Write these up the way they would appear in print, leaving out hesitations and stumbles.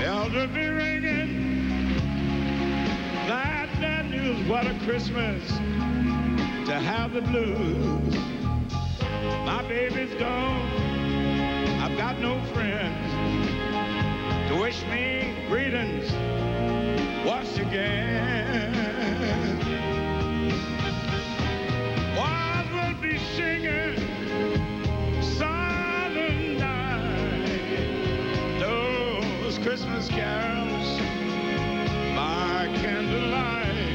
bells will be ringing. Glad that news, what a Christmas to have the blues. My baby's gone, I've got no friends to wish me greetings once again. Wild will be singing silent night, those Christmas carols by candlelight.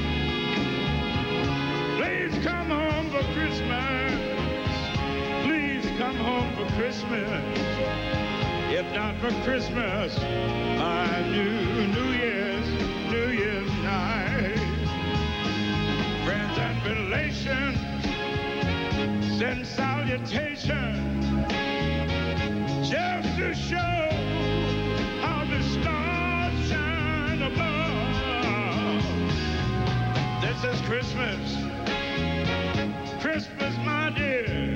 Please come home for Christmas, please come home for Christmas. If not for Christmas, my New Year's night. Friends and relations send salutations just to show how the stars shine above. This is Christmas, Christmas, my dear,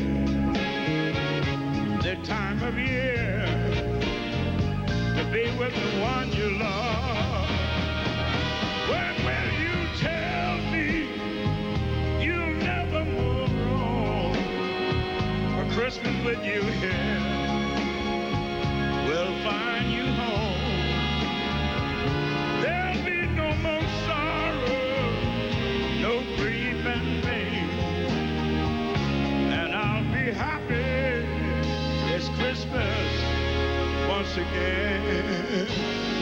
the time of year to be with the one you love. When will you tell me you'll never move wrong? For Christmas with you here, we'll find you home. There'll be no more sorrow, no grief and pain, and I'll be happy this Christmas once again.